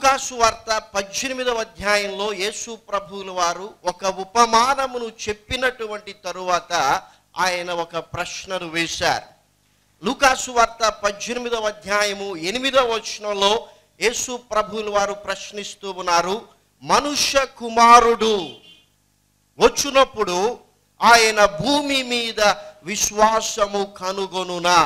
లూకాసు వార్త 18వ అధ్యాయంలో యేసు ప్రభువుల వారు ఒక ఉపమానమును చెప్పినటువంటి తరువాత ఆయన ఒక ప్రశ్నను వేశారు. లూకాసు వార్త 18వ అధ్యాయము 8వ వచనంలో యేసు ప్రభువుల వారు ప్రశ్నిస్తూ ఉన్నారు, మనుష్య కుమారుడు వచ్చినప్పుడు ఆయన భూమి మీద విశ్వాసము కనుగొనునా?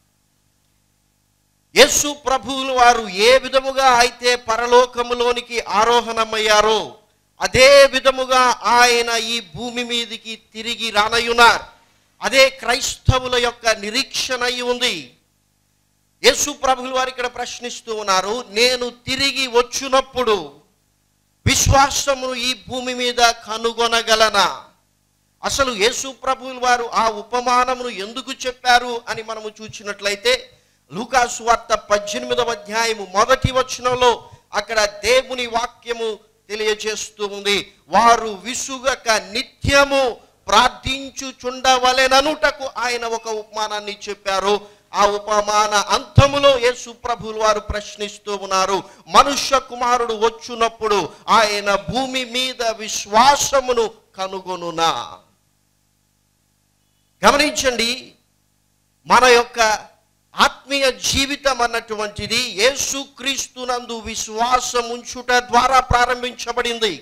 యేసు ప్రభువుల వారు ఏ విధముగా అయితే పరలోకములోనికి ఆరోహణమయ్యారో అదే విధముగా ఆయన ఈ భూమి మీదికి తిరిగి రానయ్యున్నారు. అదే క్రైస్తవుల యొక్క నిరీక్షణ అయి ఉంది. యేసు ప్రభువుల వారు ఇక్కడ ప్రశ్నిస్తూ ఉన్నారు, నేను తిరిగి వచ్చినప్పుడు విశ్వాసమును ఈ భూమి మీద కనుగొనగలనా? అసలు యేసు ప్రభువుల వారు ఆ ఉపమానమును ఎందుకు చెప్పారు అని మనము చూసినట్లయితే లూకాసు వార్త 18వ అధ్యాయము 1వ వచనంలో అక్కడ దేవుని వాక్యము తెలియజేస్తూ ఉంది, వారు విసుగక నిత్యము ప్రార్థించుచుండవలెననుటకు ఆయన ఒక ఉపమానాన్ని చెప్పారు. ఆ ఉపమాన అంతములో యేసు ప్రభువుల వారు ప్రశ్నిస్తూ ఉన్నారు, మనుష్య కుమారుడు వచ్చునప్పుడు ఆయన భూమి మీద విశ్వాసమును కనుగొనునా? గమనించండి, మన యొక్క ఆత్మీయ జీవితం అన్నటువంటిది యేసుక్రీస్తునందు విశ్వాసం ఉంచుట ద్వారా ప్రారంభించబడింది.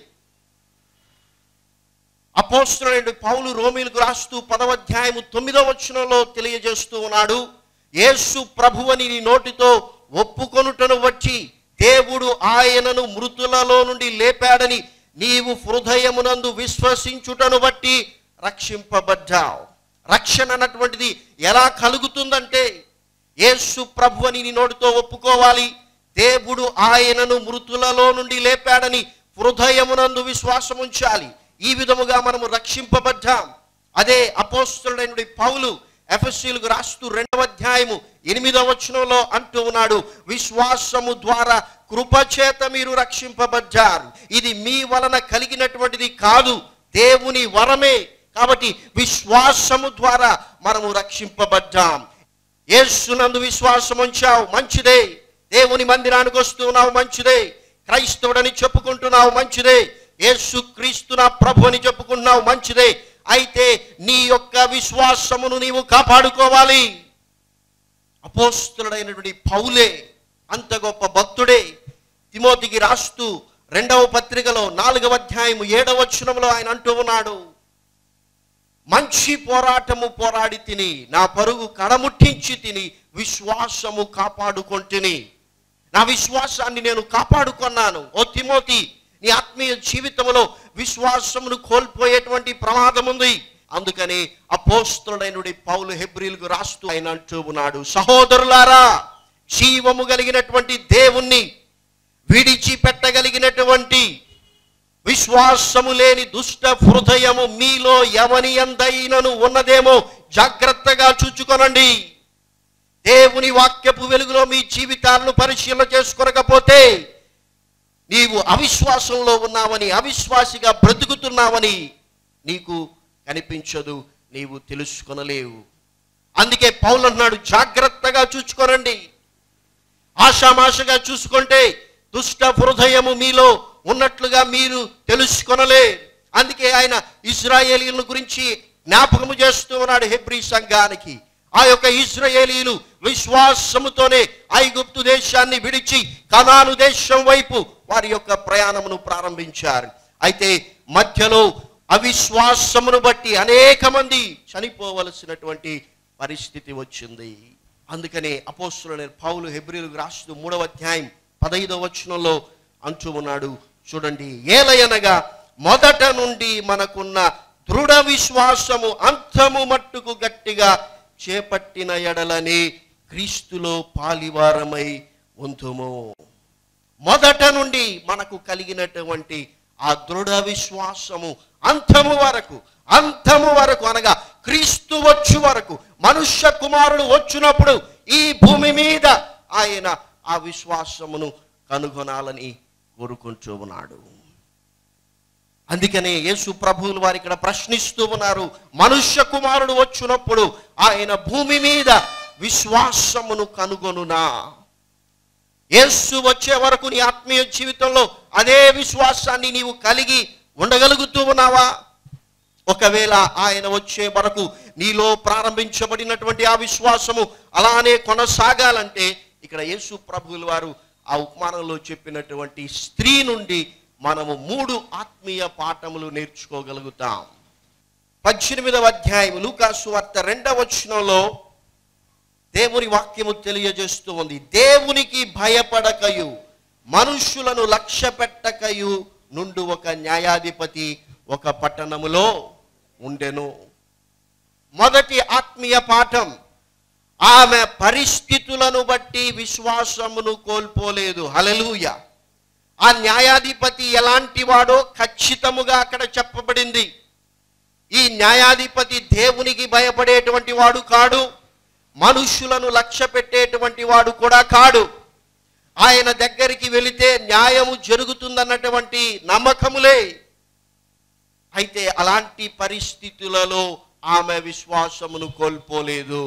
అపోస్తలుడైన పౌలు రోమీయులకు రాస్తూ 10వ అధ్యాయము 9వ వచనంలో తెలియజేస్తూ ఉన్నాడు, యేసు ప్రభువని నీ నోటితో ఒప్పుకొనుటను బట్టి దేవుడు ఆయనను మృతులలో నుండి లేపాడని నీవు హృదయమునందు విశ్వసించుటను బట్టి రక్షింపబడ్డావు. రక్షణ అన్నటువంటిది ఎలా కలుగుతుందంటే యేసు ప్రభువని నీ నోటితో ఒప్పుకోవాలి, దేవుడు ఆయనను మృతులలో నుండి లేపాడని హృదయమునందు విశ్వాసం ఉంచాలి. ఈ విధముగా మనము రక్షింపబడ్డాం. అదే అపోస్తలుడైన పౌలు ఎఫెసీయులకు రాస్తూ 2వ అధ్యాయము 8వ వచనంలో అంటూ ఉన్నాడు, విశ్వాసము ద్వారా కృపచేత మీరు రక్షింపబడ్డారు, ఇది మీ వలన కలిగినటువంటిది కాదు, దేవుని వరమే. కాబట్టి విశ్వాసము ద్వారా మనము రక్షింపబడ్డాం. యేసునందు విశ్వాసం ఉంచావు, మంచిదే. దేవుని మందిరానికి వస్తున్నావు, మంచిదే. క్రైస్తవుడని చెప్పుకుంటున్నావు, మంచిదే. యేసుక్రీస్తు నా ప్రభు అని చెప్పుకుంటున్నావు, మంచిదే. అయితే నీ యొక్క విశ్వాసమును నీవు కాపాడుకోవాలి. అపోస్తలుడైనటువంటి పౌలే అంత గొప్ప భక్తుడే తిమోతికి రాస్తూ 2వ పత్రికలో 4వ అధ్యాయము 7వ వచనంలో ఆయన అంటూ ఉన్నాడు, మంచి పోరాటము పోరాడి తిని నా పరుగు కడముట్టించి తిని విశ్వాసము కాపాడుకొంటిని. నా విశ్వాసాన్ని నేను కాపాడుకున్నాను. ఓ తిమోతి, నీ ఆత్మీయ జీవితంలో విశ్వాసమును కోల్పోయేటువంటి ప్రమాదం ఉంది. అందుకని అపోస్తలుడైన పౌలు హెబ్రీయులకు రాస్తూ ఆయన అంటూ ఉన్నాడు, సహోదరులారా, జీవము కలిగినటువంటి దేవుణ్ణి విడిచిపెట్టగలిగినటువంటి విశ్వాసము లేని దుష్ట హృదయము మీలో ఎవని యందైనను ఉన్నదేమో జాగ్రత్తగా చూచుకొనండి. దేవుని వాక్యపు వెలుగులో మీ జీవితాలను పరిశీలన చేసుకోకపోతే నీవు అవిశ్వాసంలో ఉన్నావని, అవిశ్వాసిగా బ్రతుకుతున్నావని నీకు కనిపించదు, నీవు తెలుసుకొనలేవు. అందుకే పౌలు అన్నాడు, జాగ్రత్తగా చూచుకోనండి. ఆషామాషగా చూసుకుంటే దుష్ట హృదయము మీలో ఉన్నట్లుగా మీరు తెలుసుకొనలేరు. అందుకే ఆయన ఇశ్రాయేలీయుల గురించి జ్ఞాపకము చేస్తూ ఉన్నాడు హెబ్రీ సంఘానికి. ఆ యొక్క ఇశ్రాయేలీయులు విశ్వాసముతోనే ఐగుప్తు దేశాన్ని విడిచి కనాను దేశం వైపు వారి యొక్క ప్రయాణమును ప్రారంభించారు. అయితే మధ్యలో అవిశ్వాసమును బట్టి అనేక మంది చనిపోవలసినటువంటి పరిస్థితి వచ్చింది. అందుకనే అపోస్తలుడైన పౌలు హెబ్రీయులకు రాస్తూ 3వ అధ్యాయం 15వ వచనంలో అంటూ ఉన్నాడు, చూడండి, ఏలయనగా మొదట నుండి మనకున్న దృఢ విశ్వాసము అంతము మట్టుకు గట్టిగా చేపట్టిన ఎడలని క్రీస్తులో పాలివారమై ఉందుము. మొదట నుండి మనకు కలిగినటువంటి ఆ దృఢ విశ్వాసము అంతము వరకు అనగా క్రీస్తు వచ్చు వరకు, మనుష్య కుమారుడు వచ్చినప్పుడు ఈ భూమి మీద ఆయన ఆ విశ్వాసమును కనుగొనాలని కోరుకుంటూ ఉన్నాడు. అందుకనే యేసు ప్రభువులు వారు ఇక్కడ ప్రశ్నిస్తూ ఉన్నారు, మనుష్య కుమారుడు వచ్చినప్పుడు ఆయన భూమి మీద విశ్వాసమును కనుగొనునా? యేసు వచ్చే వరకు నీ ఆత్మీయ జీవితంలో అదే విశ్వాసాన్ని నీవు కలిగి ఉండగలుగుతూ ఉన్నావా? ఒకవేళ ఆయన వచ్చే వరకు నీలో ప్రారంభించబడినటువంటి ఆ విశ్వాసము అలానే కొనసాగాలంటే ఇక్కడ యేసు ప్రభువుల వారు ఆ ఉపమానంలో చెప్పినటువంటి స్త్రీ నుండి మనము 3 ఆత్మీయ పాఠములు నేర్చుకోగలుగుతాం. 18వ అధ్యాయం లూకాసు వార్త 2వ వచనంలో దేవుని వాక్యము తెలియజేస్తూ ఉంది. దేవునికి భయపడకయు మనుష్యులను లక్ష్య పెట్టకయు నుండి ఒక న్యాయాధిపతి ఒక పట్టణములో ఉండెను. మొదటి ఆత్మీయ పాఠం, ఆమె పరిస్థితులను బట్టి విశ్వాసమును కోల్పోలేదు. హల్లెలూయా. ఆ న్యాయాధిపతి ఎలాంటి వాడో ఖచ్చితముగా అక్కడ చెప్పబడింది. ఈ న్యాయాధిపతి దేవునికి భయపడేటువంటి వాడు కాడు, మనుష్యులను లక్ష్య పెట్టేటువంటి వాడు కూడా కాడు. ఆయన దగ్గరికి వెళితే న్యాయము జరుగుతుందన్నటువంటి నమ్మకములే. అయితే అలాంటి పరిస్థితులలో ఆమె విశ్వాసమును కోల్పోలేదు.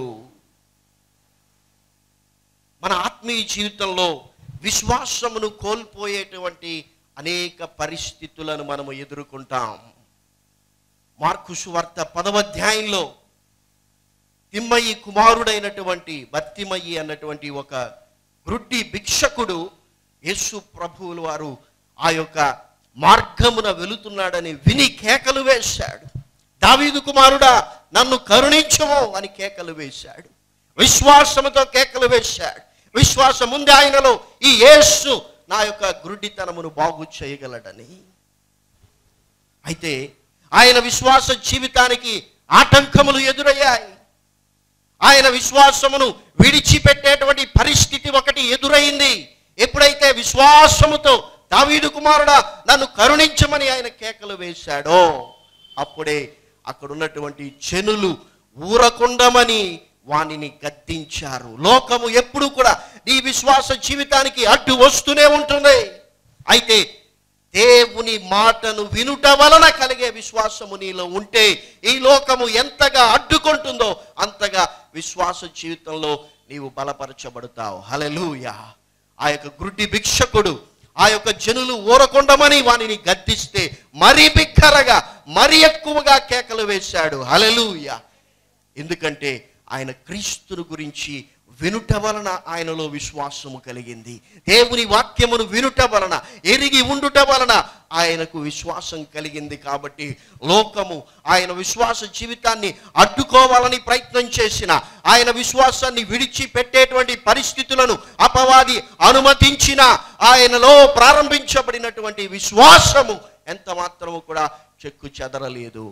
మన ఆత్మీయ జీవితంలో విశ్వాసమును కోల్పోయేటువంటి అనేక పరిస్థితులను మనము ఎదుర్కొంటాం. మార్కు సువార్త 10వ అధ్యాయంలో తిమ్మయి కుమారుడైనటువంటి బర్తిమయి అన్నటువంటి ఒక గ్రుడ్డి భిక్షకుడు యేసు ప్రభువుల వారు ఆ యొక్క మార్గమున వెళుతున్నాడని విని కేకలు వేశాడు. దావీదు కుమారుడా, నన్ను కరుణించుము అని కేకలు వేశాడు. విశ్వాసముతో కేకలు వేశాడు. విశ్వాసం ఉంది ఆయనలో, ఈ యేసు నా యొక్క గురుడితనమును బాగు చేయగలడని. అయితే ఆయన విశ్వాస జీవితానికి ఆటంకములు ఎదురయ్యాయి. ఆయన విశ్వాసమును విడిచిపెట్టేటువంటి పరిస్థితి ఒకటి ఎదురైంది. ఎప్పుడైతే విశ్వాసముతో దావీదు కుమారుడా నన్ను కరుణించమని ఆయన కేకలు వేశాడో అప్పుడే అక్కడ ఉన్నటువంటి జనులు ఊరకుండమని వానిని గద్దించారు. లోకము ఎప్పుడు కూడా నీ విశ్వాస జీవితానికి అడ్డు వస్తూనే ఉంటుంది. అయితే దేవుని మాటను వినుట వలన కలిగే విశ్వాసము నీలో ఉంటే ఈ లోకము ఎంతగా అడ్డుకుంటుందో అంతగా విశ్వాస జీవితంలో నీవు బలపరచబడతావు. హల్లెలూయా. ఆ యొక్క గ్రుడ్డి భిక్షకుడు ఆ యొక్క జనులు ఊరకుండమని వానిని గద్దిస్తే మరీ బిగ్గరగా మరీ ఎక్కువగా కేకలు వేశాడు. హల్లెలూయా. ఎందుకంటే ఆయన క్రీస్తుని గురించి వినుట వలన ఆయనలో విశ్వాసము కలిగింది. దేవుని వాక్యమును వినుట వలన, ఎరిగి ఉండుట వలన ఆయనకు విశ్వాసం కలిగింది. కాబట్టి లోకము ఆయన విశ్వాస జీవితాన్ని అడ్డుకోవాలని ప్రయత్నం చేసిన, ఆయన విశ్వాసాన్ని విడిచిపెట్టేటువంటి పరిస్థితులను అపవాది అనుమతించిన, ఆయనలో ప్రారంభించబడినటువంటి విశ్వాసము ఎంత మాత్రము కూడా చెక్కు చెదరలేదు.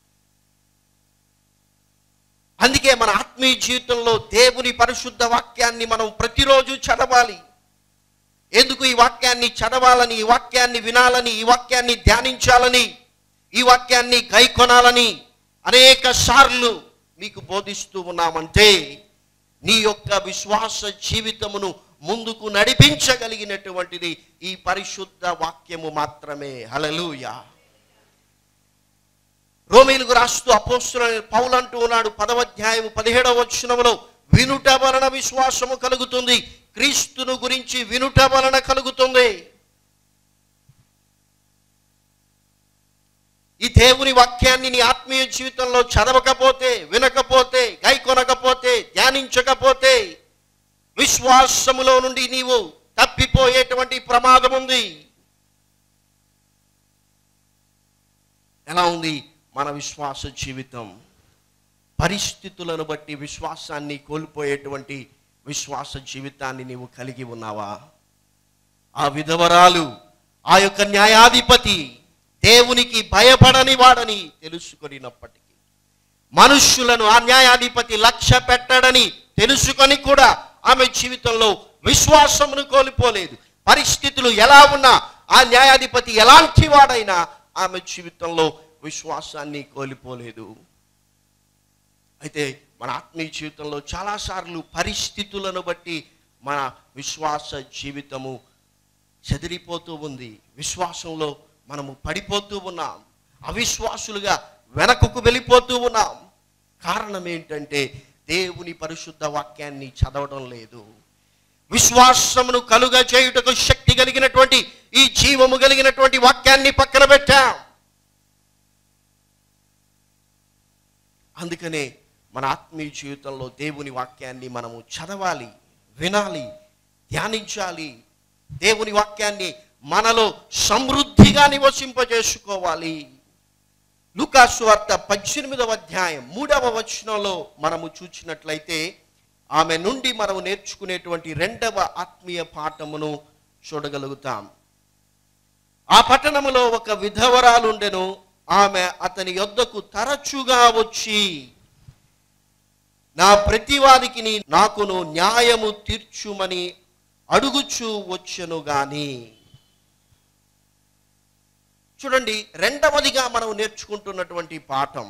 అందుకే మన ఆత్మీయ జీవితంలో దేవుని పరిశుద్ధ వాక్యాన్ని మనం ప్రతిరోజు చదవాలి. ఎందుకు ఈ వాక్యాన్ని చదవాలని, ఈ వాక్యాన్ని వినాలని, ఈ వాక్యాన్ని ధ్యానించాలని, ఈ వాక్యాన్ని గైకొనాలని అనేక సార్లు మీకు బోధిస్తూ ఉన్నామంటే నీ యొక్క విశ్వాస జీవితమును ముందుకు నడిపించగలిగినటువంటిది ఈ పరిశుద్ధ వాక్యము మాత్రమే. హల్లెలూయా. రోమీయులకు రాస్తూ అపోస్తలుడైన పౌలు అంటూ ఉన్నాడు 10వ అధ్యాయం 17వ వచనములో, వినుట వలన విశ్వాసము కలుగుతుంది, క్రీస్తును గురించి వినుట వలన కలుగుతుంది. ఈ దేవుని వాక్యాన్ని నీ ఆత్మీయ జీవితంలో చదవకపోతే, వినకపోతే, గైకొనకపోతే, ధ్యానించకపోతే విశ్వాసములో నుండి నీవు తప్పిపోయేటువంటి ప్రమాదం ఉంది. ఎలా ఉంది మన విశ్వాస జీవితం? పరిస్థితులను బట్టి విశ్వాసాన్ని కోల్పోయేటువంటి విశ్వాస జీవితాన్ని నీవు కలిగి ఉన్నావా? ఆ విధవరాలు ఆ యొక్క న్యాయాధిపతి దేవునికి భయపడని వాడని తెలుసుకొనినప్పటికీ, మనుష్యులను ఆ న్యాయాధిపతి లక్ష్య పెట్టడని తెలుసుకొని కూడా ఆమె జీవితంలో విశ్వాసమును కోల్పోలేదు. పరిస్థితులు ఎలా ఉన్నా, ఆ న్యాయాధిపతి ఎలాంటి వాడైనా ఆమె జీవితంలో విశ్వాసాన్ని కోల్పోలేదు. అయితే మన ఆత్మీయ జీవితంలో చాలాసార్లు పరిస్థితులను బట్టి మన విశ్వాస జీవితము చెదిరిపోతూ ఉంది. విశ్వాసంలో మనము పడిపోతూ ఉన్నాం, అవిశ్వాసులుగా వెనకకు వెళ్ళిపోతూ ఉన్నాం. కారణం ఏంటంటే దేవుని పరిశుద్ధ వాక్యాన్ని చదవడం లేదు. విశ్వాసమును కలుగ చేయుటకు శక్తి కలిగినటువంటి ఈ జీవము కలిగినటువంటి వాక్యాన్ని పక్కన పెట్టాం. అందుకనే మన ఆత్మీయ జీవితంలో దేవుని వాక్యాన్ని మనము చదవాలి, వినాలి, ధ్యానించాలి. దేవుని వాక్యాన్ని మనలో సమృద్ధిగా నివసింపజేసుకోవాలి. లూకా సువార్త 18వ అధ్యాయం 3వ వచనంలో మనము చూసినట్లయితే ఆమె నుండి మనము నేర్చుకునేటువంటి 2వ ఆత్మీయ పాఠమును చూడగలుగుతాం. ఆ పట్టణములో ఒక విధవరాలుండెను. ఆమె అతని యొద్దకు తరచుగా వచ్చి, నా ప్రతివాదికి నాకును న్యాయము తీర్చుమని అడుగుచూ వచ్చెను గాని. చూడండి, రెండవదిగా మనం నేర్చుకుంటున్నటువంటి పాఠం,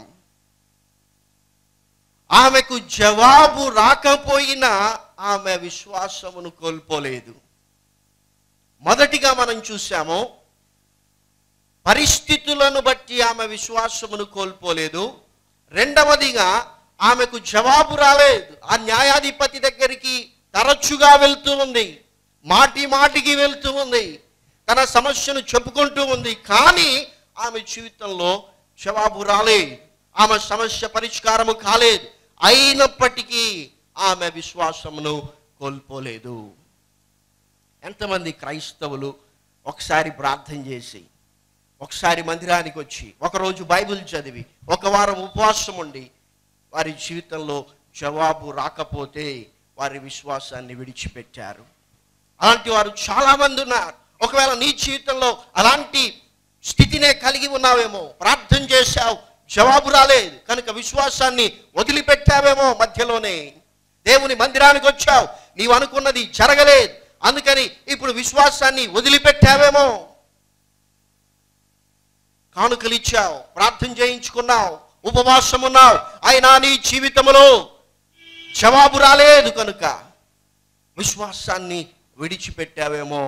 ఆమెకు జవాబు రాకపోయినా ఆమె విశ్వాసమును కోల్పోలేదు. మొదటిగా మనం చూసాము, పరిస్థితులను బట్టి ఆమె విశ్వాసమును కోల్పోలేదు. రెండవదిగా ఆమెకు జవాబు రాలేదు. ఆ న్యాయాధిపతి దగ్గరికి తరచుగా వెళ్తూ ఉంది, మాటి మాటికి వెళ్తూ ఉంది, తన సమస్యను చెప్పుకుంటూ ఉంది. కానీ ఆమె జీవితంలో జవాబు రాలేదు, ఆమె సమస్య పరిష్కారము కాలేదు. అయినప్పటికీ ఆమె విశ్వాసమును కోల్పోలేదు. ఎంతమంది క్రైస్తవులు ఒకసారి ప్రార్థన చేసి, ఒకసారి మందిరానికి వచ్చి, ఒకరోజు బైబిల్ చదివి, ఒక వారం ఉపవాసం ఉండి వారి జీవితంలో జవాబు రాకపోతే వారి విశ్వాసాన్ని విడిచిపెట్టారు? అలాంటి వారు చాలామంది ఉన్నారు. ఒకవేళ నీ జీవితంలో అలాంటి స్థితినే కలిగి ఉన్నావేమో, ప్రార్థన చేశావు, జవాబు రాలేదు కనుక విశ్వాసాన్ని వదిలిపెట్టావేమో. మధ్యలోనే దేవుని మందిరానికి వచ్చావు, నీవు అనుకున్నది జరగలేదు, అందుకని ఇప్పుడు విశ్వాసాన్ని వదిలిపెట్టావేమో. కానుకలు ఇచ్చావు, ప్రార్థన చేయించుకున్నావు, ఉపవాసం ఉన్నావు, అయినా నీ జీవితంలో జవాబు రాలేదు కనుక విశ్వాసాన్ని విడిచిపెట్టావేమో.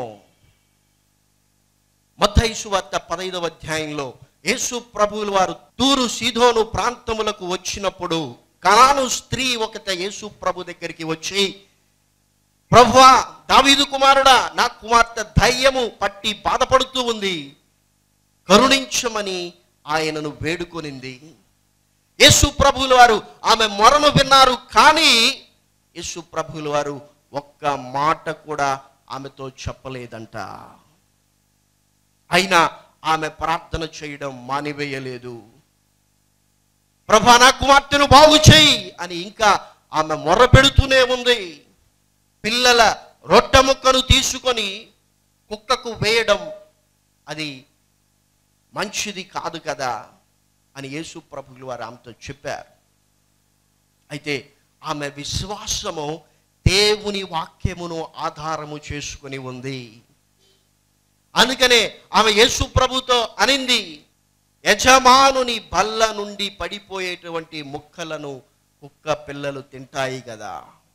మత్తయి సువార్త 15వ అధ్యాయంలో యేసు ప్రభువుల వారు తూరు సీదోను ప్రాంతములకు వచ్చినప్పుడు కనాను స్త్రీ ఒకట యేసు ప్రభు దగ్గరికి వచ్చి, ప్రభువా, దావీదు కుమారుడా, నా కుమార్తె దయ్యము పట్టి బాధపడుతూ ఉంది, కరుణించమని ఆయనను వేడుకొనింది. యేసు ప్రభువుల వారు ఆమె మొరను విన్నారు. కానీ యేసు ప్రభువుల వారు ఒక్క మాట కూడా ఆమెతో చెప్పలేదంట. అయినా ఆమె ప్రార్థన చేయడం మానివేయలేదు. ప్రభువా, నా కుమార్తెను బాగు చేయి అని ఇంకా ఆమె మొర పెడుతూనే ఉంది. పిల్లల రొట్టె ముక్కను తీసుకొని కుక్కకు వేయడం అది మంచిది కాదు కదా అని యేసు ప్రభువులు వారు ఆమెతో చెప్పారు. అయితే ఆమె విశ్వాసము దేవుని వాక్యమును ఆధారము చేసుకుని ఉంది. అందుకనే ఆమె యేసు ప్రభుతో అనింది, యజమానుని బల్ల నుండి పడిపోయేటువంటి ముక్కలను కుక్క పిల్లలు తింటాయి కదా.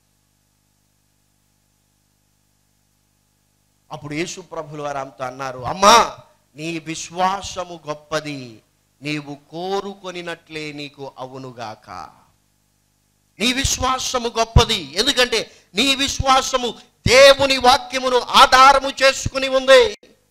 అప్పుడు యేసు ప్రభువులు వారు ఆమెతో అన్నారు, అమ్మా, నీ విశ్వాసము గొప్పది, నీవు కోరుకొనినట్లే నీకు అవునుగాక. నీ విశ్వాసము గొప్పది, ఎందుకంటే నీ విశ్వాసము దేవుని వాక్యమును ఆధారము చేసుకుని ఉంది.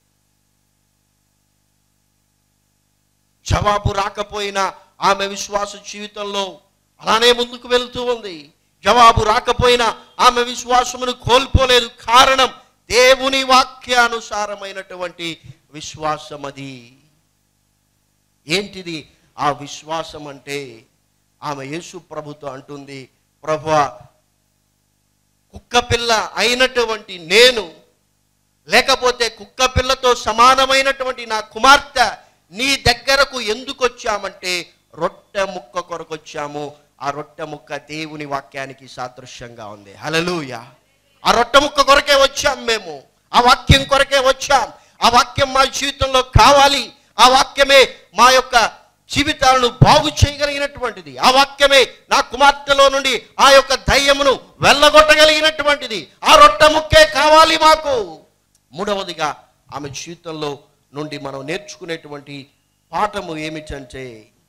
జవాబు రాకపోయినా ఆమె విశ్వాస జీవితంలో అలానే ముందుకు వెళ్తూ ఉంది. జవాబు రాకపోయినా ఆమె విశ్వాసమును కోల్పోలేదు. కారణం దేవుని వాక్యానుసారమైనటువంటి విశ్వాసం. అది ఏంటిది ఆ విశ్వాసం అంటే? ఆమె యేసు ప్రభుతో అంటుంది, ప్రభువా, కుక్క పిల్ల అయినటువంటి నేను, లేకపోతే కుక్క పిల్లతో సమానమైనటువంటి నా కుమార్తె నీ దగ్గరకు ఎందుకు వచ్చామంటే రొట్టె ముక్క కొరకు వచ్చాము. ఆ రొట్టె ముక్క దేవుని వాక్యానికి సాదృశ్యంగా ఉంది. హల్లెలూయా. ఆ రొట్టె ముక్క కొరకే వచ్చాం మేము, ఆ వాక్యం కొరకే వచ్చాం. ఆ వాక్యం మా జీవితంలో కావాలి. ఆ వాక్యమే మా యొక్క జీవితాలను బాగు చేయగలిగినటువంటిది. ఆ వాక్యమే నా కుమార్తెలో నుండి ఆ యొక్క దయ్యమును వెళ్ళగొట్టగలిగినటువంటిది. ఆ రొట్టె ముక్కే కావాలి మాకు. మూడవదిగా ఆమె జీవితంలో నుండి మనం నేర్చుకునేటువంటి పాఠము ఏమిటంటే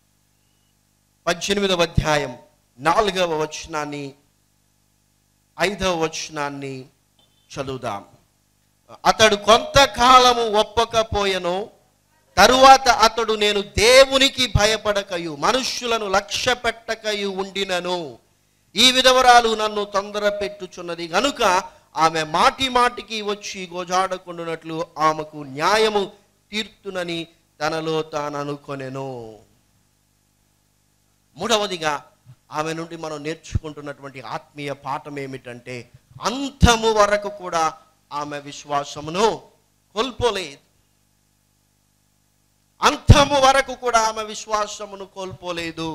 18వ అధ్యాయం 4వ వచనాన్ని 5వ వచనాన్ని చదువుదాం. అతడు కొంతకాలము ఒప్పకపోయెను, తరువాత అతడు నేను దేవునికి భయపడకయు మనుష్యులను లక్ష్య పెట్టకయు ఉండినను, ఈ విధవరాలు నన్ను తొందర పెట్టుచున్నది గనుక ఆమె మాటి మాటికి వచ్చి గోజాడకుండునట్లు ఆమెకు న్యాయము తీర్తునని తనలో తాను అనుకొనెను. మూడవదిగా ఆమె నుండి మనం నేర్చుకుంటున్నటువంటి ఆత్మీయ పాఠం ఏమిటంటే, అంతము వరకు కూడా ఆమె విశ్వాసమును కోల్పోలేదు. అంతము వరకు కూడా ఆమె విశ్వాసమును కోల్పోలేదు.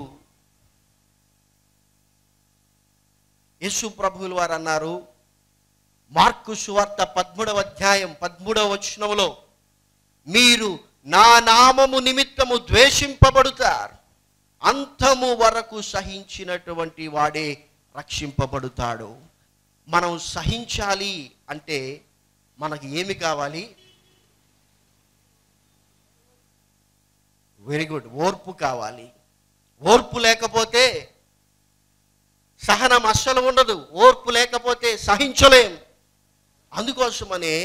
యేసు ప్రభువులు వారు అన్నారు, మార్కు సువార్త 13వ అధ్యాయం 13వ వచనములో, మీరు నా నామము నిమిత్తము ద్వేషింపబడుతారు, అంతము వరకు సహించినటువంటి వాడే రక్షింపబడుతాడు. మనం సహించాలి అంటే మనకి ఏమి కావాలి? వెరీ గుడ్, ఓర్పు కావాలి. ఓర్పు లేకపోతే సహనం అస్సలు ఉండదు. ఓర్పు లేకపోతే సహించలేం. అందుకోసమనే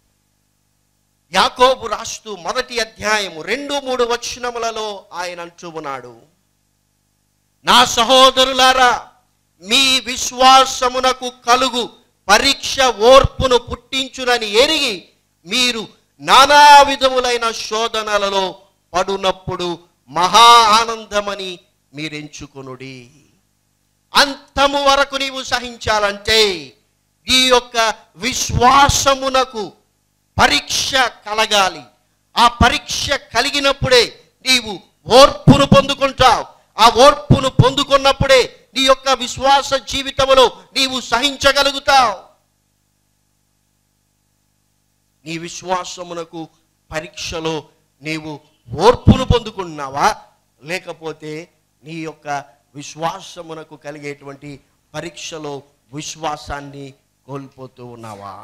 యాకోబు రాస్తూ 1వ అధ్యాయము 2-3 వచనములలో ఆయన అంటూ ఉన్నాడు, నా సహోదరులారా, మీ విశ్వాసమునకు కలుగు పరీక్ష ఓర్పును పుట్టించునని ఎరిగి మీరు నానా విధములైన శోధనలలో పడునప్పుడు మహా ఆనందమని మీరెంచుకొనుడి. అంతము వరకు నీవు సహించాలంటే ఈ యొక్క విశ్వాసమునకు పరీక్ష కలగాలి. ఆ పరీక్ష కలిగినప్పుడే నీవు ఓర్పును పొందుకుంటావు. ఆ ఓర్పును పొందుకున్నప్పుడే నీ యొక్క విశ్వాస జీవితంలో నీవు సహించగలుగుతావు. నీ విశ్వాసమునకు పరీక్షలో నీవు ఓర్పును పొందుకుంటున్నావా, లేకపోతే నీ యొక్క విశ్వాసమునకు కలిగేటువంటి పరీక్షలో విశ్వాసాన్ని కోల్పోతూ ఉన్నావా?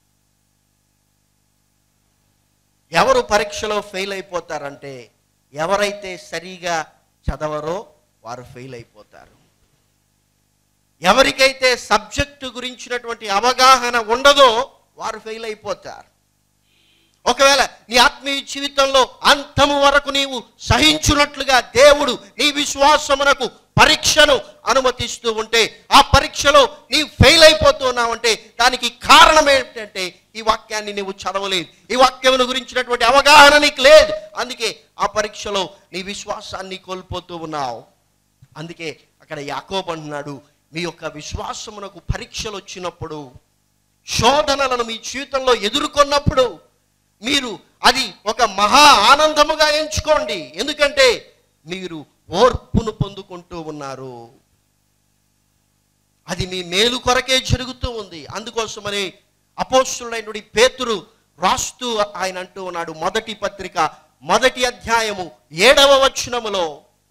ఎవరు పరీక్షలో ఫెయిల్ అయిపోతారంటే, ఎవరైతే సరిగా చదవరో వారు ఫెయిల్ అయిపోతారు. ఎవరికైతే సబ్జెక్టు గురించినటువంటి అవగాహన ఉండదో వారు ఫెయిల్ అయిపోతారు. ఒకవేళ నీ ఆత్మీయ జీవితంలో అంతము వరకు నీవు సహించున్నట్లుగా దేవుడు నీ విశ్వాసమునకు పరీక్షను అనుమతిస్తూ ఉంటే, ఆ పరీక్షలో నీవు ఫెయిల్ అయిపోతున్నావంటే దానికి కారణం ఏంటంటే ఈ వాక్యాన్ని నీవు చదవలేదు, ఈ వాక్యమును గురించినటువంటి అవగాహన నీకు లేదు. అందుకే ఆ పరీక్షలో నీ విశ్వాసాన్ని కోల్పోతూ ఉన్నావు. అందుకే అక్కడ యాకోబు అంటున్నాడు, మీ యొక్క విశ్వాసమునకు పరీక్షలు వచ్చినప్పుడు, శోధనలను మీ జీవితంలో ఎదుర్కొన్నప్పుడు మీరు అది ఒక మహా ఆనందముగా ఎంచుకోండి. ఎందుకంటే మీరు ఓర్పును పొందుకుంటూ ఉన్నారు. అది మీ మేలు కొరకే జరుగుతూ ఉంది. అందుకోసమని అపోస్తలుడైన పేతురు రాస్తూ ఆయన అంటూ ఉన్నాడు, 1వ పత్రిక 1వ అధ్యాయము 7వ వచనములో,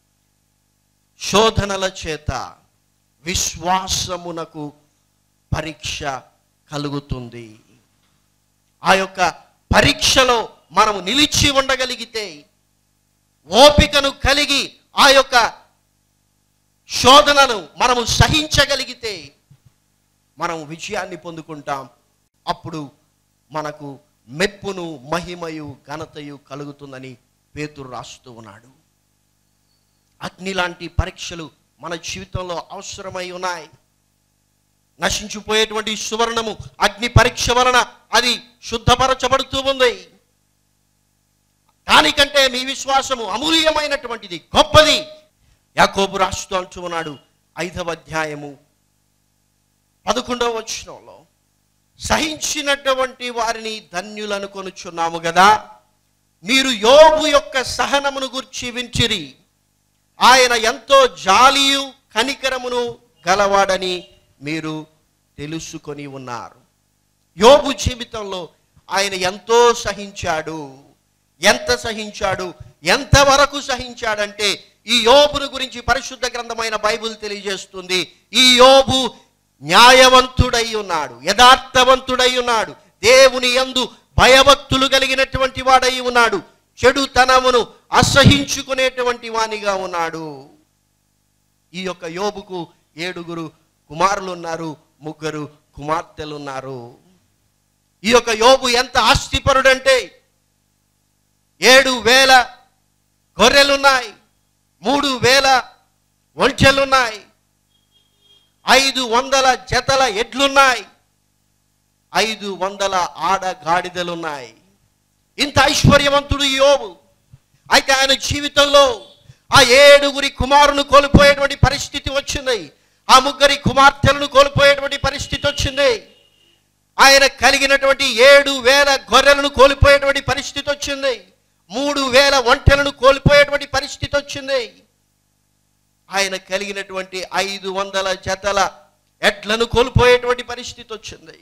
శోధనల చేత విశ్వాసమునకు పరీక్ష కలుగుతుంది. ఆ యొక్క పరీక్షలో మనము నిలిచి ఉండగలిగితే, ఓపికను కలిగి ఆ యొక్క శోధనను మనము సహించగలిగితే మనం విజయాన్ని పొందుకుంటాం. అప్పుడు మనకు మెప్పును, మహిమయు, ఘనతయు కలుగుతుందని పేతురు రాస్తూ ఉన్నాడు. అగ్ని లాంటి పరీక్షలు మన జీవితంలో అవసరమై ఉన్నాయి. నశించిపోయేటువంటి సువర్ణము అగ్ని పరీక్ష వలన అది శుద్ధపరచబడుతూ ఉంది. దానికంటే మీ విశ్వాసము అమూల్యమైనటువంటిది, గొప్పది. యాకోబు రాస్తూ అంటూ ఉన్నాడు 5వ అధ్యాయము 11వ వచనంలో, సహించినటువంటి వారిని ధన్యులను కొనుచున్నాము కదా, మీరు యోబు యొక్క సహనమును గూర్చి వింటిరి, ఆయన ఎంతో జాలియు కనికరమును గలవాడని మీరు తెలుసుకొని ఉన్నారు. యోబు జీవితంలో ఆయన ఎంతో సహించాడు. ఎంత సహించాడు, ఎంతవరకు సహించాడంటే, ఈ యోబును గురించి పరిశుద్ధ గ్రంథమైన బైబిల్ తెలియజేస్తుంది, ఈ యోబు న్యాయవంతుడై ఉన్నాడు, యథార్థవంతుడై ఉన్నాడు, దేవుని యందు భయభక్తులు కలిగినటువంటి వాడై ఉన్నాడు, చెడుతనమును అసహించుకునేటువంటి వానిగా ఉన్నాడు. ఈ యొక్క యోబుకు 7 కుమారులు ఉన్నారు, 3 కుమార్తెలు ఉన్నారు. ఈ యొక్క యోబు ఎంత ఆస్తిపరుడంటే 7,000 గొర్రెలున్నాయి, 3,000 ఒంటెలున్నాయి, 500 జతల ఎడ్లున్నాయి, 500 ఆడగాడిదలున్నాయి. ఇంత ఐశ్వర్యవంతుడు యోబు. అయితే ఆయన జీవితంలో ఆ 7 కుమారులను కోల్పోయేటువంటి పరిస్థితి వచ్చింది. ఆ 3 కుమార్తెలను కోల్పోయేటువంటి పరిస్థితి వచ్చింది. ఆయన కలిగినటువంటి 7,000 గొర్రెలను కోల్పోయేటువంటి పరిస్థితి వచ్చింది. 3,000 ఒంటెలను కోల్పోయేటువంటి పరిస్థితి వచ్చింది. ఆయన కలిగినటువంటి 500 జతల ఎడ్లను కోల్పోయేటువంటి పరిస్థితి వచ్చింది.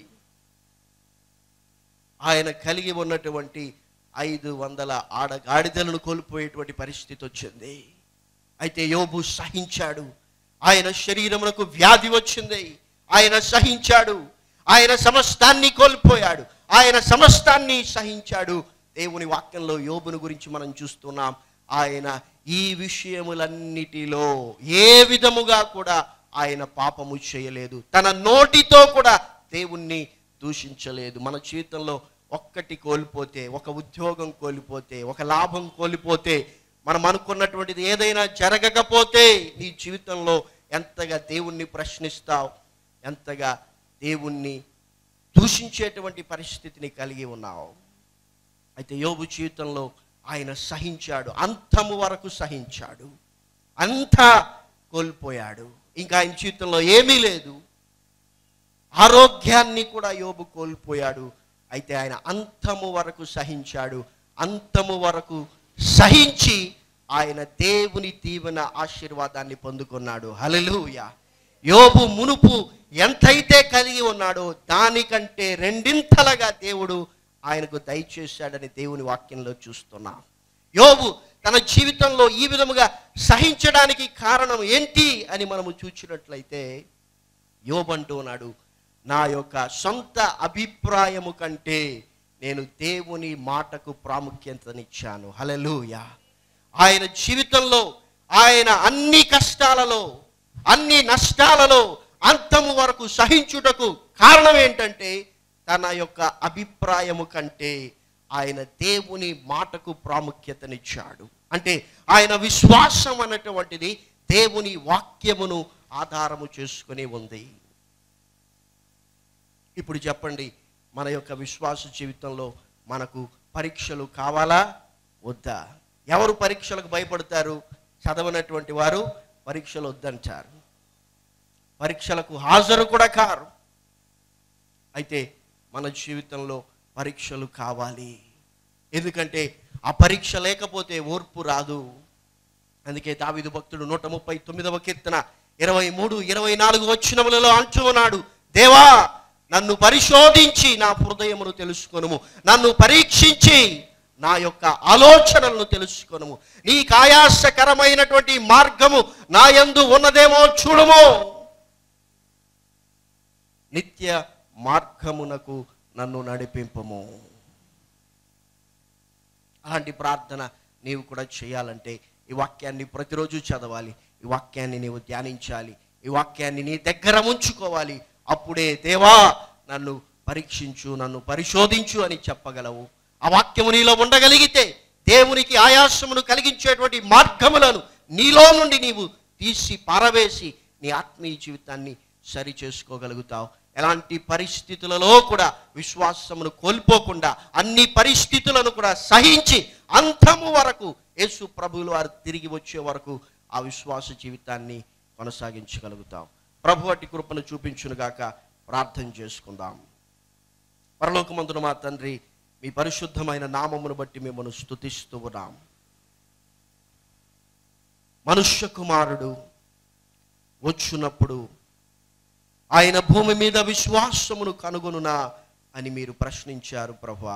ఆయన కలిగి ఉన్నటువంటి 500 ఆడగాడిదలను కోల్పోయేటువంటి పరిస్థితి వచ్చింది. అయితే యోబు సహించాడు. ఆయన శరీరమునకు వ్యాధి వచ్చింది, ఆయన సహించాడు. ఆయన సమస్తాన్ని కోల్పోయాడు, ఆయన సమస్తాన్ని సహించాడు. దేవుని వాక్యంలో యోబుని గురించి మనం చూస్తున్నాం. ఆయన ఈ విషయములన్నిటిలో ఏ విధముగా కూడా ఆయన పాపము చేయలేదు. తన నోటితో కూడా దేవుణ్ణి దూషించలేదు. మన జీవితంలో ఒక్కటి కోల్పోతే, ఒక ఉద్యోగం కోల్పోతే, ఒక లాభం కోల్పోతే, మనం అనుకున్నటువంటిది ఏదైనా జరగకపోతే నీ జీవితంలో ఎంతగా దేవుణ్ణి ప్రశ్నిస్తావు, ఎంతగా దేవుణ్ణి దూషించేటువంటి పరిస్థితిని కలిగి ఉన్నావు. అయితే యోబు జీవితంలో ఆయన సహించాడు, అంతము వరకు సహించాడు. అంతా కోల్పోయాడు, ఇంకా ఆయన జీవితంలో ఏమీ లేదు. ఆరోగ్యాన్ని కూడా యోబు కోల్పోయాడు. అయితే ఆయన అంతము వరకు సహించాడు. అంతము వరకు సహించి ఆయన దేవుని దీవెన ఆశీర్వాదాన్ని పొందుకున్నాడు. హల్లెలూయా. యోబు మునుపు ఎంతైతే కలిగి ఉన్నాడో దానికంటే 2 దేవుడు ఆయనకు దయచేశాడని దేవుని వాక్యంలో చూస్తున్నాం. యోబు తన జీవితంలో ఈ విధముగా సహించడానికి కారణం ఏంటి అని మనము చూసినట్లయితే, యోబు అంటున్నాడు, నా యొక్క సొంత అభిప్రాయము కంటే నేను దేవుని మాటకు ప్రాముఖ్యతనిచ్చాను. హల్లెలూయా. ఆయన జీవితంలో ఆయన అన్ని కష్టాలలో, అన్ని నష్టాలలో అంతము వరకు సహించుటకు కారణం ఏంటంటే, తన యొక్క అభిప్రాయము కంటే ఆయన దేవుని మాటకు ప్రాముఖ్యతనిచ్చాడు. అంటే ఆయన విశ్వాసం అన్నటువంటిది దేవుని వాక్యమును ఆధారము చేసుకుని ఉంది. ఇప్పుడు చెప్పండి, మన యొక్క విశ్వాస జీవితంలో మనకు పరీక్షలు కావాలా వద్దా? ఎవరు పరీక్షలకు భయపడతారు? చదవనటువంటి వారు పరీక్షలు వద్దంటారు, పరీక్షలకు హాజరు కూడా కారు. అయితే మన జీవితంలో పరీక్షలు కావాలి. ఎందుకంటే ఆ పరీక్ష లేకపోతే ఓర్పు రాదు. అందుకే దావీదు భక్తుడు 139వ కీర్తన 23, 24 వచనములలో అంటూ ఉన్నాడు, దేవా నన్ను పరిశోధించి నా హృదయమును తెలుసుకొనుము, నన్ను పరీక్షించి నా యొక్క ఆలోచనలను తెలుసుకొనుము, నీకు ఆయాసకరమైనటువంటి మార్గము నా యందు ఉన్నదేమో చూడుము, నిత్య మార్గమునకు నన్ను నడిపింపము. అలాంటి ప్రార్థన నీవు కూడా చేయాలంటే ఈ వాక్యాన్ని ప్రతిరోజు చదవాలి, ఈ వాక్యాన్ని నీవు ధ్యానించాలి, ఈ వాక్యాన్ని నీ దగ్గర ఉంచుకోవాలి. అప్పుడే దేవా నన్ను పరీక్షించు, నన్ను పరిశోధించు అని చెప్పగలవు. ఆ వాక్యము నీలో ఉండగలిగితే దేవునికి ఆయాసమును కలిగించేటువంటి మార్గములను నీలో నుండి నీవు తీసి పారవేసి నీ ఆత్మీయ జీవితాన్ని సరి చేసుకోగలుగుతావు. ఎలాంటి పరిస్థితులలో కూడా విశ్వాసమును కోల్పోకుండా అన్ని పరిస్థితులను కూడా సహించి అంతము వరకు యేసు ప్రభువులు వారు తిరిగి వచ్చే వరకు ఆ విశ్వాస జీవితాన్ని కొనసాగించగలుగుతాం. ప్రభు అట్టి కృపను చూపించునుగాక. ప్రార్థన చేసుకుందాం. పరలోకమందున మా తండ్రి, మీ పరిశుద్ధమైన నామమును బట్టి మిమ్మల్ని స్తుతిస్తూ ఉన్నాం. మనుష్య కుమారుడు వచ్చునప్పుడు ఆయన భూమి మీద విశ్వాసమును కనుగొనునా అని మీరు ప్రశ్నించారు ప్రభువా.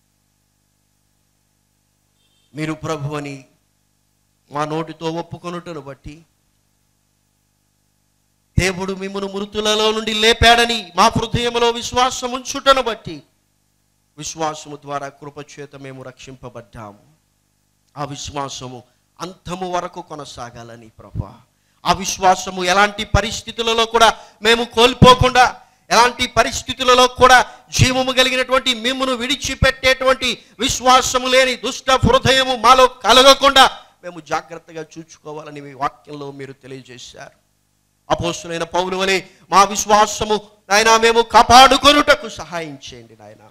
మీరు ప్రభు అని మా నోటితో ఒప్పుకొనుటను బట్టి, దేవుడు మిమ్మును మృతులలో నుండి లేపాడని మా హృదయములో విశ్వాసం ఉంచుటను బట్టి, విశ్వాసము ద్వారా కృపచేత మేము రక్షింపబడ్డాము. ఆ విశ్వాసము అంతము వరకు కొనసాగాలని ప్రభువా, ఆ విశ్వాసము ఎలాంటి పరిస్థితులలో కూడా మేము కోల్పోకుండా, ఎలాంటి పరిస్థితులలో కూడా జీవము కలిగినటువంటి మిమ్మును విడిచిపెట్టేటువంటి విశ్వాసము లేని దుష్ట హృదయము మాలో కలగకుండా మేము జాగ్రత్తగా చూసుకోవాలని మీ వాక్యంలో మీరు తెలియజేశారు. అపోస్తలుడైన పౌలు వలె మా విశ్వాసము నాయనా మేము కాపాడుకొనుటకు సహాయం చేయండి నాయనా.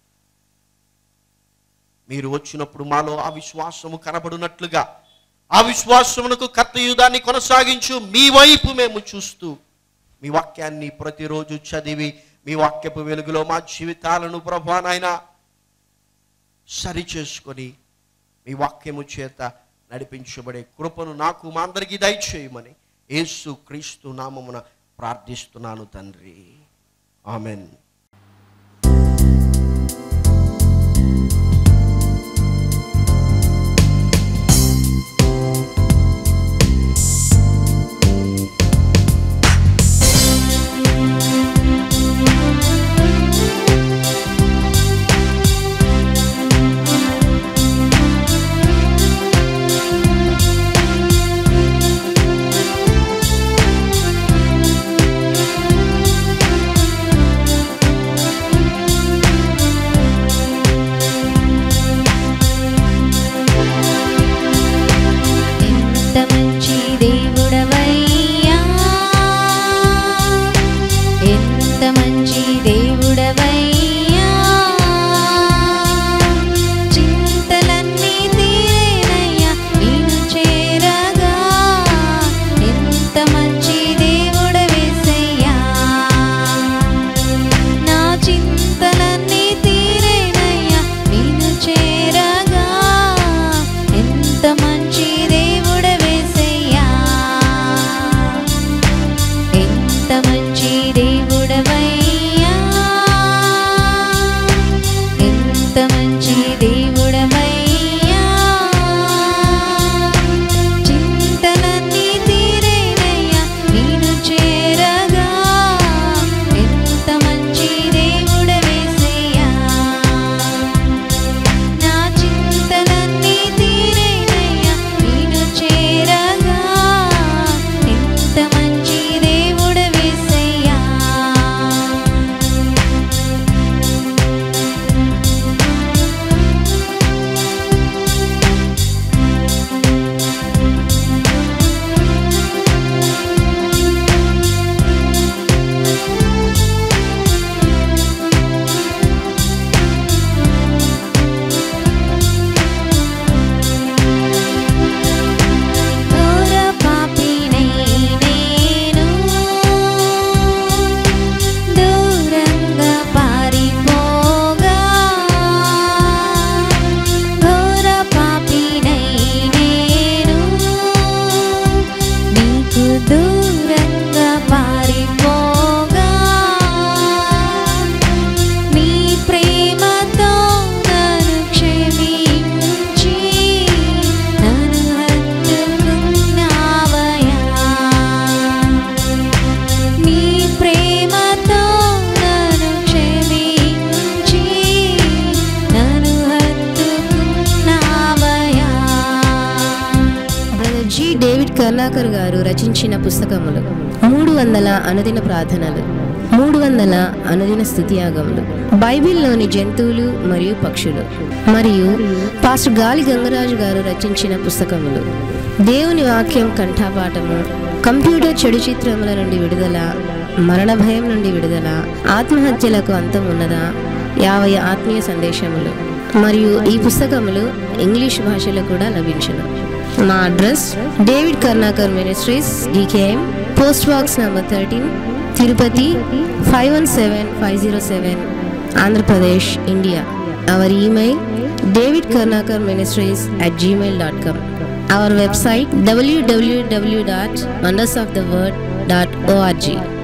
మీరు వచ్చినప్పుడు మాలో ఆ విశ్వాసము కనబడినట్లుగా ఆ విశ్వాసమునకు కర్తయుదాన్ని కొనసాగించు మీ వైపు మేము చూస్తూ మీ వాక్యాన్ని ప్రతిరోజు చదివి మీ వాక్యపు వెలుగులో మా జీవితాలను ప్రభువా నాయనా సరి చేసుకొని మీ వాక్యము చేత నడిపించబడే కృపను నాకు మా అందరికీ దయచేయమని యేసు క్రీస్తు నామమున ప్రార్థిస్తున్నాను తండ్రి. ఆమెన్. కరుణాకర్ గారు రచించిన పుస్తకములు 300 అనుదిన ప్రార్థనలు, 300 అనుదిన స్తుతియాగములు, బైబిల్లోని జంతువులు మరియు పక్షులు, మరియు పాస్టర్ గాలి గంగరాజు గారు రచించిన పుస్తకములు దేవుని వాక్యం కంఠపాఠము, కంప్యూటర్ చెడు చిత్రముల నుండి విడుదల, మరణ భయం నుండి విడుదల, ఆత్మహత్యలకు అంతం ఉన్నదా, 50 ఆత్మీయ సందేశములు. మరియు ఈ పుస్తకములు ఇంగ్లీష్ భాషలో కూడా లభించును. మా address David Karunakar ministries, DKM, post box number 13, Tirupati 517507, Andhra Pradesh, India. Our email davidkarnakarministries@gmail.com. Our website www.wondersoftheword.org.